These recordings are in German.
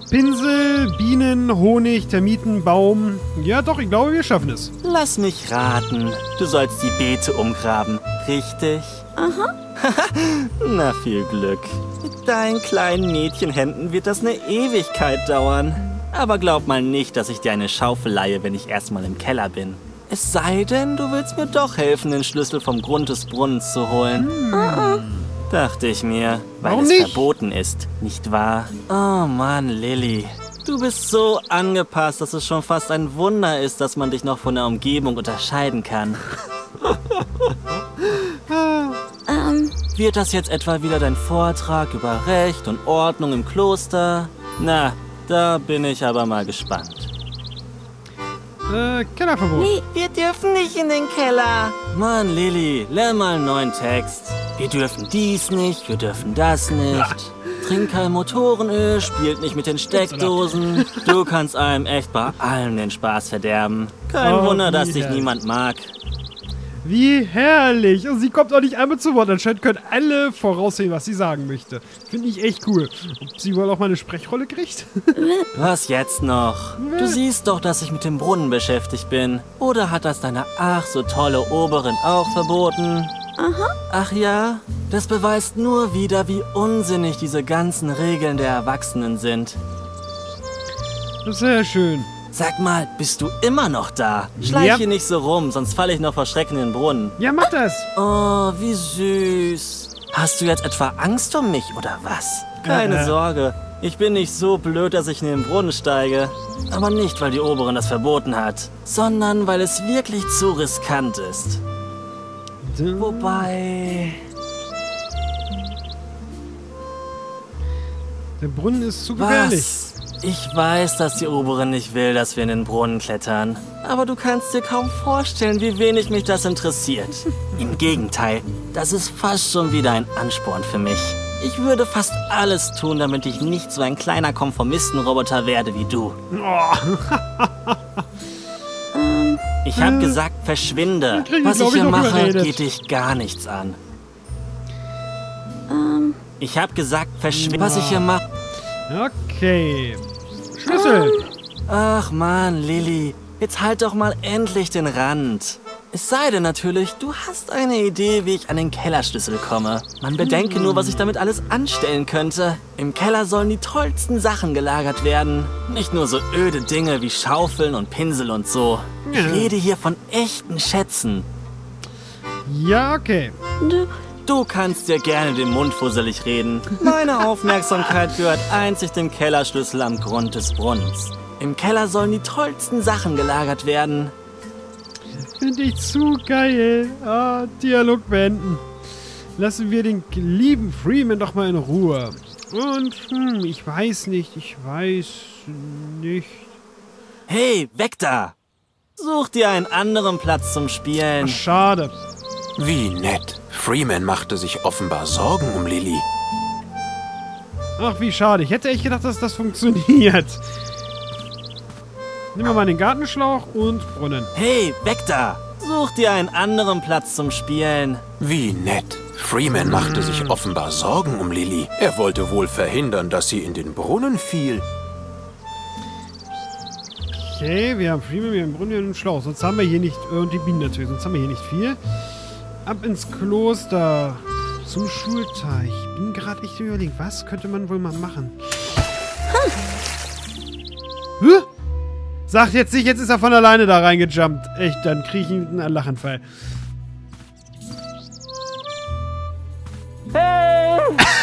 Pinsel, Bienen, Honig, Termiten, Baum. Ja doch, ich glaube, wir schaffen es. Lass mich raten. Du sollst die Beete umgraben, richtig? Aha. Na, viel Glück. Mit deinen kleinen Mädchenhänden wird das eine Ewigkeit dauern. Aber glaub mal nicht, dass ich dir eine Schaufel leihe, wenn ich erstmal im Keller bin. Es sei denn, du willst mir doch helfen, den Schlüssel vom Grund des Brunnens zu holen. Dachte ich mir, weil Warum es nicht? verboten ist, nicht wahr? Oh Mann, Lilly. Du bist so angepasst, dass es schon fast ein Wunder ist, dass man dich noch von der Umgebung unterscheiden kann. Wird das jetzt etwa wieder dein Vortrag über Recht und Ordnung im Kloster? Na, da bin ich aber mal gespannt. Kellerverbot. Nee, Wir dürfen nicht in den Keller. Mann, Lilly, lern mal einen neuen Text. Wir dürfen dies nicht, wir dürfen das nicht. Trink kein Motorenöl, spielt nicht mit den Steckdosen. Du kannst einem echt bei allem den Spaß verderben. Kein Oh, Wunder, dass wie dich herrlich. niemand mag. Wie herrlich. Und sie kommt auch nicht einmal zu Wort. Anscheinend können alle voraussehen, was sie sagen möchte. Finde ich echt cool. Ob sie wohl auch mal eine Sprechrolle kriegt? Was jetzt noch? Du siehst doch, dass ich mit dem Brunnen beschäftigt bin. Oder hat das deine ach so tolle Oberin auch verboten? aha. Ach ja? Das beweist nur wieder, wie unsinnig diese ganzen Regeln der Erwachsenen sind. Sehr schön. Sag mal, bist du immer noch da? Schleich Ja. hier nicht so rum, sonst falle ich noch vor Schrecken in den Brunnen. Ja, mach das. Oh, wie süß. Hast du jetzt etwa Angst um mich, oder was? Keine Sorge. Ich bin nicht so blöd, dass ich in den Brunnen steige. Aber nicht, weil die Oberin das verboten hat, sondern weil es wirklich zu riskant ist. Wobei... Der Brunnen ist zu gefährlich. Was? Ich weiß, dass die Oberin nicht will, dass wir in den Brunnen klettern. Aber du kannst dir kaum vorstellen, wie wenig mich das interessiert. Im Gegenteil, das ist fast schon wieder ein Ansporn für mich. Ich würde fast alles tun, damit ich nicht so ein kleiner Konformistenroboter werde wie du. Ich habe gesagt, verschwinde. krieg ich, Was glaub ich ich, hier noch mache, überredet. geht dich gar nichts an. Ich habe gesagt, verschwinde. Was ich hier mache... Okay. Schlüssel. Ach man, Lilly, jetzt halt doch mal endlich den Rand. Es sei denn natürlich, du hast eine Idee, wie ich an den Kellerschlüssel komme. Man bedenke nur, was ich damit alles anstellen könnte. Im Keller sollen die tollsten Sachen gelagert werden. Nicht nur so öde Dinge wie Schaufeln und Pinsel und so. Ich rede hier von echten Schätzen. Ja, okay. Du kannst dir gerne den Mund fusselig reden. Meine Aufmerksamkeit gehört einzig dem Kellerschlüssel am Grund des Brunnens. Im Keller sollen die tollsten Sachen gelagert werden. Finde ich zu geil. Dialog beenden. Lassen wir den lieben Freeman doch mal in Ruhe. Und, ich weiß nicht. Hey, weg da! Such dir einen anderen Platz zum Ach, Spielen. schade. Wie nett. Freeman machte sich offenbar Sorgen um Lilly. Ach, wie schade. Ich hätte echt gedacht, dass das funktioniert. Nehmen wir mal den Gartenschlauch und Brunnen. Hey, weg da! Such dir einen anderen Platz zum Spielen. Wie nett. Freeman machte sich offenbar Sorgen um Lilly. Er wollte wohl verhindern, dass sie in den Brunnen fiel. Okay, wir haben Freeman, wir haben Brunnen, wir haben einen Schlauch. Sonst haben wir hier nicht... Und die Bienen natürlich. Sonst haben wir hier nicht viel. Ab ins Kloster. Zum Schulteich. Ich bin gerade echt überlegen, was könnte man wohl mal machen? Hä? Sagt jetzt nicht, jetzt ist er von alleine da reingejumpt. Echt, dann kriege ich einen Lachanfall. Hey!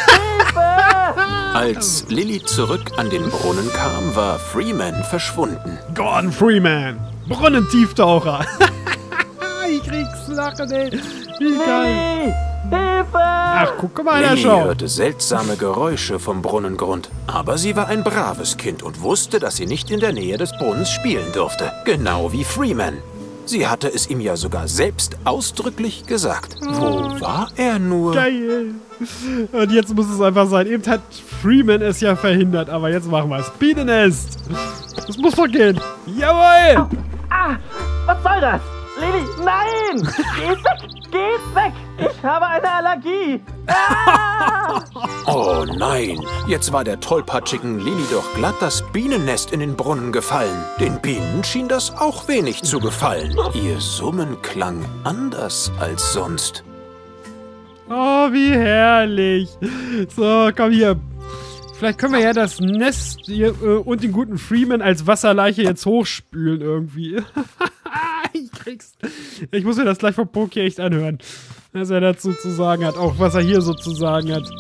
Als Lilly zurück an den Brunnen kam, war Freeman verschwunden. Gordon Freeman. Brunnentieftaucher. Ich krieg's lachen, ey. Wie geil. Hilfe! Ach, guck mal, einer Lilly schau. hörte seltsame Geräusche vom Brunnengrund. Aber sie war ein braves Kind und wusste, dass sie nicht in der Nähe des Brunnens spielen durfte. Genau wie Freeman. Sie hatte es ihm ja sogar selbst ausdrücklich gesagt. Wo war er nur? Geil. Und jetzt muss es einfach sein. Eben hat Freeman es ja verhindert, aber jetzt machen wir es. Bienennest. Das muss doch gehen. Jawohl. Ah! Was soll das? Lilly, nein! Geh weg! Geh weg! Ich habe eine Allergie! Oh nein, jetzt war der tollpatschigen Lili doch glatt das Bienennest in den Brunnen gefallen. Den Bienen schien das auch wenig zu gefallen. Ihr Summen klang anders als sonst. Oh, wie herrlich. So, komm hier. Vielleicht können wir ja das Nest hier, und den guten Freeman als Wasserleiche jetzt hochspülen irgendwie. Ich krieg's. Ich muss mir das gleich vom Poki echt anhören, was er dazu zu sagen hat. Auch was er hier so zu sagen hat.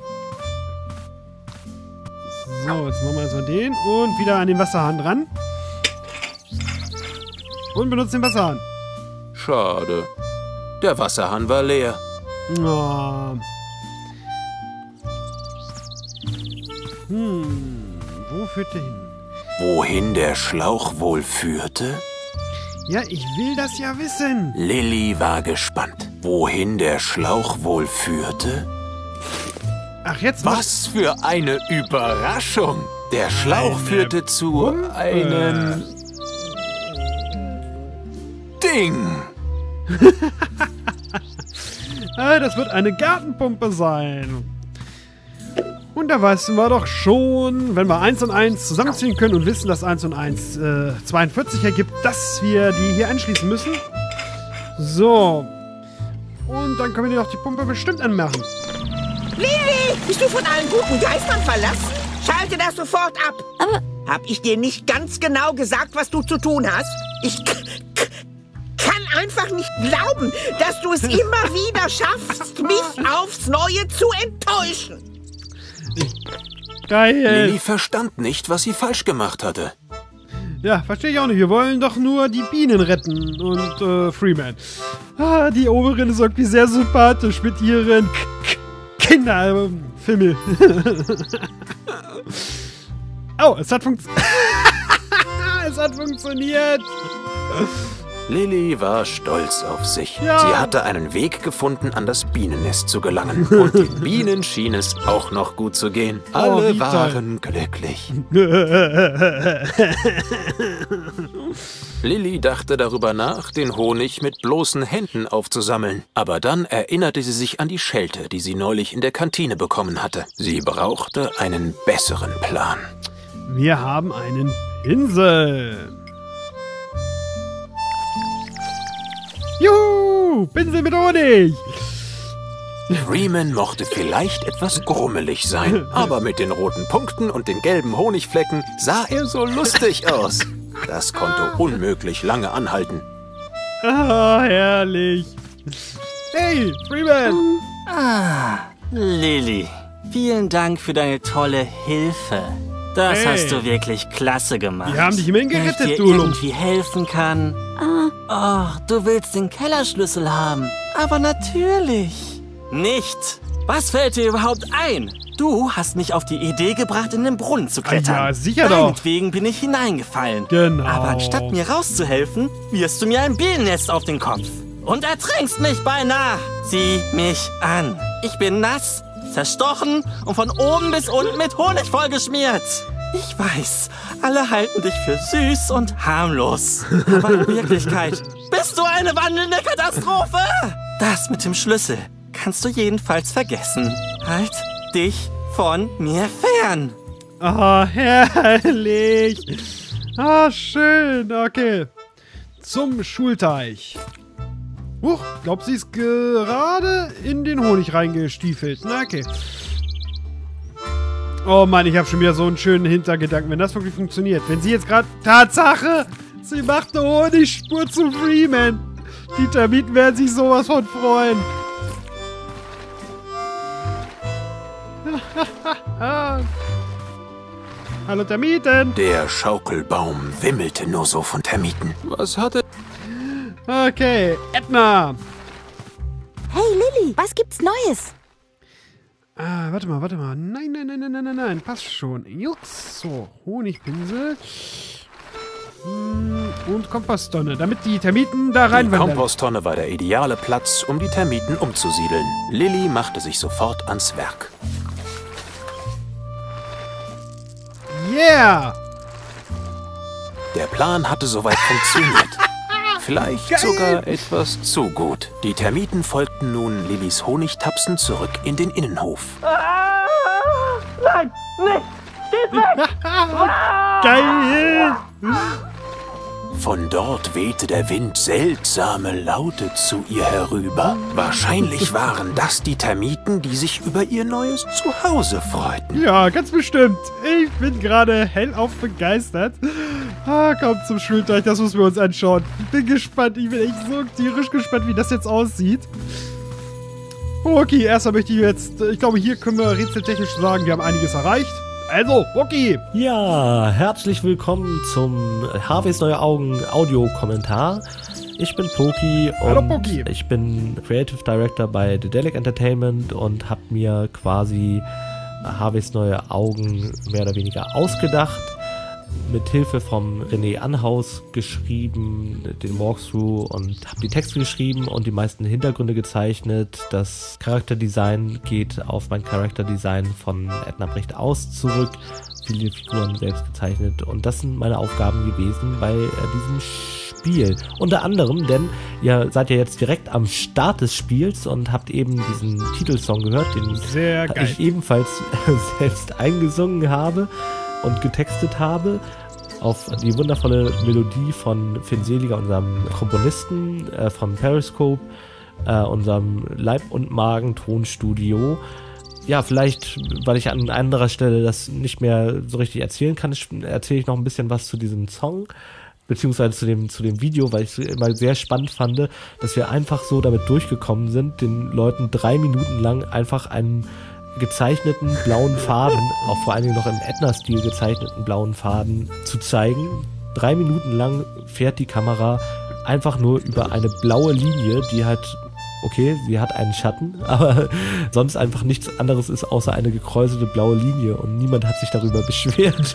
So, jetzt machen wir erstmal den und wieder an den Wasserhahn dran. Und benutzen den Wasserhahn. Schade. Der Wasserhahn war leer. Oh. Wo führt der hin? Wohin der Schlauch wohl führte? Ja, ich will das ja wissen. Lili war gespannt. Wohin der Schlauch wohl führte? Ach, jetzt Was für eine Überraschung! Der Schlauch führte zu einem Ding. Das wird eine Gartenpumpe sein. Und da wissen wir doch schon, wenn wir 1 und 1 zusammenziehen können und wissen, dass 1 und 1 42 ergibt, dass wir die hier anschließen müssen. So. Und dann können wir doch die Pumpe bestimmt anmachen. Lili, bist du von allen guten Geistern verlassen? Schalte das sofort ab. Aber Hab ich dir nicht ganz genau gesagt, was du zu tun hast? Ich kann einfach nicht glauben, dass du es immer wieder schaffst, mich aufs Neue zu enttäuschen. Geil. Lili verstand nicht, was sie falsch gemacht hatte. Ja, verstehe ich auch nicht. Wir wollen doch nur die Bienen retten und Freeman. Ah, die Oberin ist irgendwie sehr sympathisch mit ihren Kinderfimmel. Oh, es hat funktioniert. Es hat funktioniert. Lili war stolz auf sich. Ja. Sie hatte einen Weg gefunden, an das Bienennest zu gelangen. Und den Bienen schien es auch noch gut zu gehen. Alle wie toll. waren glücklich. Lili dachte darüber nach, den Honig mit bloßen Händen aufzusammeln. Aber dann erinnerte sie sich an die Schelte, die sie neulich in der Kantine bekommen hatte. Sie brauchte einen besseren Plan. Wir haben einen Pinsel. Juhu, Pinsel mit Honig. Freeman mochte vielleicht etwas grummelig sein, aber mit den roten Punkten und den gelben Honigflecken sah er so lustig aus. Das konnte unmöglich lange anhalten. Ah, herrlich. Hey, Freeman. Lili, vielen Dank für deine tolle Hilfe. Das Hey. hast du wirklich klasse gemacht. Wir haben dich immerhin Wenn ich gerettet, dir du Lump. irgendwie helfen kann. Oh, du willst den Kellerschlüssel haben. Aber natürlich. Nicht. Was fällt dir überhaupt ein? Du hast mich auf die Idee gebracht, in den Brunnen zu klettern. Ja, sicher doch. Deinetwegen bin ich hineingefallen. Genau. Aber anstatt mir rauszuhelfen, wirst du mir ein Bienennest auf den Kopf. Und ertrinkst mich beinahe. Sieh mich an. Ich bin nass, zerstochen und von oben bis unten mit Honig vollgeschmiert. Ich weiß, alle halten dich für süß und harmlos. Aber in Wirklichkeit bist du eine wandelnde Katastrophe. Das mit dem Schlüssel kannst du jedenfalls vergessen. Halt dich von mir fern. Ah, herrlich. Ah, schön. Okay. Zum Schulteich. Huch, glaub, sie ist gerade in den Honig reingestiefelt. Na, okay. Oh Mann, ich habe schon wieder so einen schönen Hintergedanken, wenn das wirklich funktioniert. Wenn sie jetzt gerade... Tatsache! Sie macht eine Honigspur zu Freeman. Die Termiten werden sich sowas von freuen. Hallo Termiten. Der Schaukelbaum wimmelte nur so von Termiten. Was hatte... Okay, Edna. hey Lili, was gibt's Neues? Ah, warte mal. Nein, passt schon. Jux, so, Honigpinsel. Und Komposttonne, damit die Termiten da Die reinwandern. Komposttonne war der ideale Platz, um die Termiten umzusiedeln. Lili machte sich sofort ans Werk. Yeah! Der Plan hatte soweit funktioniert. Vielleicht sogar etwas zu gut. Die Termiten folgten nun Lillys Honigtapsen zurück in den Innenhof. Nein, nicht! Geht weg! Geil! Von dort wehte der Wind seltsame Laute zu ihr herüber. Wahrscheinlich waren das die Termiten, die sich über ihr neues Zuhause freuten. Ja, ganz bestimmt. Ich bin gerade hellauf begeistert. Kommt zum Schulteich, das müssen wir uns anschauen. Ich bin gespannt, ich bin echt so tierisch gespannt, wie das jetzt aussieht. Okay, erstmal möchte ich jetzt, ich glaube, hier können wir rätseltechnisch sagen, wir haben einiges erreicht. Also, okay. Ja, herzlich willkommen zum Harveys Neue Augen Audiokommentar. Ich bin Poki und Hallo, Poki. Ich bin Creative Director bei Dedelic Entertainment und habe mir quasi Harveys Neue Augen mehr oder weniger ausgedacht. Mit Hilfe vom René Anhaus geschrieben, den Walkthrough, und habe die Texte geschrieben und die meisten Hintergründe gezeichnet. Das Charakterdesign geht auf mein Charakterdesign von Edna Brecht aus zurück. Viele Figuren selbst gezeichnet, und das sind meine Aufgaben gewesen bei diesem Spiel. Unter anderem, denn ihr seid ja jetzt direkt am Start des Spiels und habt eben diesen Titelsong gehört, den Sehr geil. ich ebenfalls selbst eingesungen habe und getextet habe, auf die wundervolle Melodie von Finn Seliger, unserem Komponisten von Periscope, unserem Leib- und Magen-Tonstudio. Ja, vielleicht, weil ich an anderer Stelle das nicht mehr so richtig erzählen kann, erzähle ich noch ein bisschen was zu diesem Song, beziehungsweise zu dem Video, weil ich es immer sehr spannend fand, dass wir einfach so damit durchgekommen sind, den Leuten 3 Minuten lang einfach einen gezeichneten blauen Faden, auch vor allen Dingen noch im Edna-Stil gezeichneten blauen Faden zu zeigen. 3 Minuten lang fährt die Kamera einfach nur über eine blaue Linie, die halt, okay, sie hat einen Schatten, aber sonst einfach nichts anderes ist außer eine gekräuselte blaue Linie, und niemand hat sich darüber beschwert.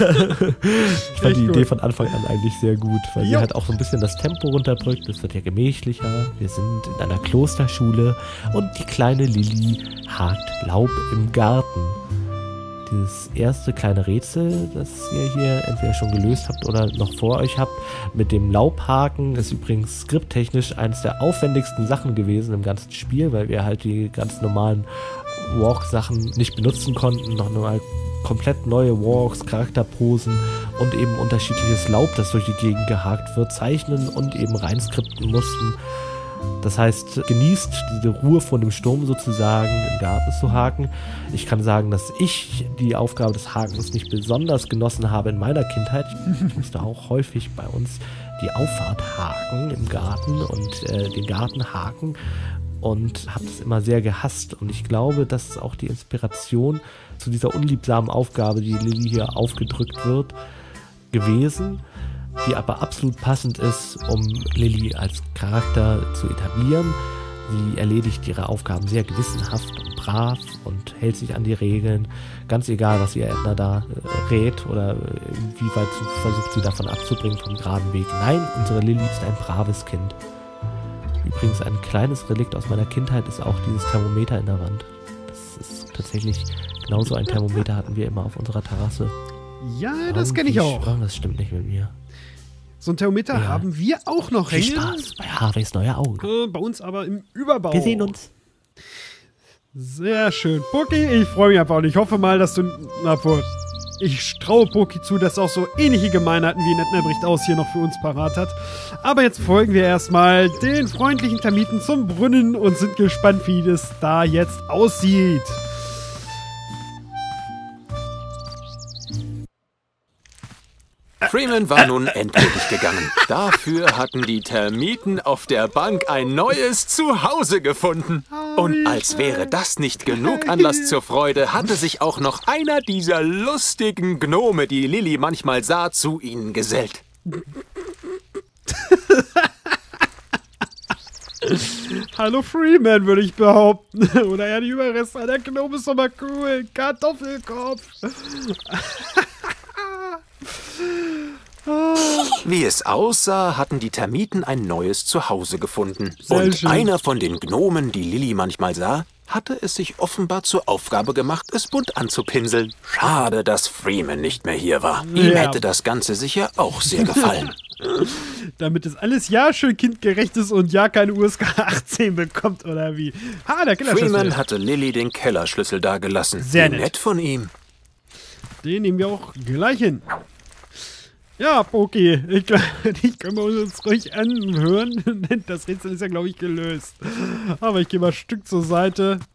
Ich fand die Idee von Anfang an eigentlich sehr gut, weil sie halt auch so ein bisschen das Tempo runterdrückt. Es wird ja gemächlicher. Wir sind in einer Klosterschule und die kleine Lilly hakt Laub im Garten. Dieses erste kleine Rätsel, das ihr hier entweder schon gelöst habt oder noch vor euch habt, mit dem Laubhaken, ist übrigens skripttechnisch eines der aufwendigsten Sachen gewesen im ganzen Spiel, weil wir halt die ganz normalen Walk-Sachen nicht benutzen konnten, noch mal komplett neue Walks, Charakterposen und eben unterschiedliches Laub, das durch die Gegend gehakt wird, zeichnen und eben reinskripten mussten. Das heißt, genießt diese Ruhe vor dem Sturm sozusagen, im Garten zu haken. Ich kann sagen, dass ich die Aufgabe des Hakens nicht besonders genossen habe in meiner Kindheit. Ich musste auch häufig bei uns die Auffahrt haken im Garten und den Garten haken und habe das immer sehr gehasst. Und ich glaube, das ist auch die Inspiration zu dieser unliebsamen Aufgabe, die Lilly hier aufgedrückt wird, gewesen, die aber absolut passend ist, um Lilly als Charakter zu etablieren. Sie erledigt ihre Aufgaben sehr gewissenhaft und brav und hält sich an die Regeln, ganz egal, was ihr Edna da rät oder wie weit versucht sie davon abzubringen vom geraden Weg. Nein, unsere Lilly ist ein braves Kind. Übrigens, ein kleines Relikt aus meiner Kindheit ist auch dieses Thermometer in der Wand. Das ist tatsächlich genauso ein Thermometer hatten wir immer auf unserer Terrasse. Ja, das kenne ich auch. Das stimmt nicht mit mir. So ein Thermometer haben wir auch noch Viel hängen. Spaß bei Harveys Neue Augen. Bei uns aber im Überbau. Wir sehen uns. Sehr schön. Poki, ich freue mich einfach, und ich hoffe mal, dass du... Ich traue Poki zu, dass er auch so ähnliche Gemeinheiten wie in Edna Brecht aus hier noch für uns parat hat. Aber jetzt folgen wir erstmal den freundlichen Termiten zum Brunnen und sind gespannt, wie das da jetzt aussieht. Freeman war nun endgültig gegangen. Dafür hatten die Termiten auf der Bank ein neues Zuhause gefunden. Und als wäre das nicht genug Anlass zur Freude, hatte sich auch noch einer dieser lustigen Gnome, die Lilly manchmal sah, zu ihnen gesellt. Hallo Freeman, würde ich behaupten. Oder ja, die Überreste. Der Gnome ist doch mal cool. Kartoffelkopf. Wie es aussah, hatten die Termiten ein neues Zuhause gefunden. Sehr Und schön. einer von den Gnomen, die Lilly manchmal sah, hatte es sich offenbar zur Aufgabe gemacht, es bunt anzupinseln. Schade, dass Freeman nicht mehr hier war. Ihm Ja. hätte das Ganze sicher auch sehr gefallen. Damit es alles ja schön kindgerecht ist und ja keine USK 18 bekommt, oder wie? Der Kellerschlüssel. Freeman hatte Lilly den Kellerschlüssel dagelassen. Sehr Wie nett von ihm. Den nehmen wir auch gleich hin. Ja, okay. Ich glaube, die können wir uns ruhig anhören. Das Rätsel ist ja, glaube ich, gelöst. Aber ich gehe mal ein Stück zur Seite.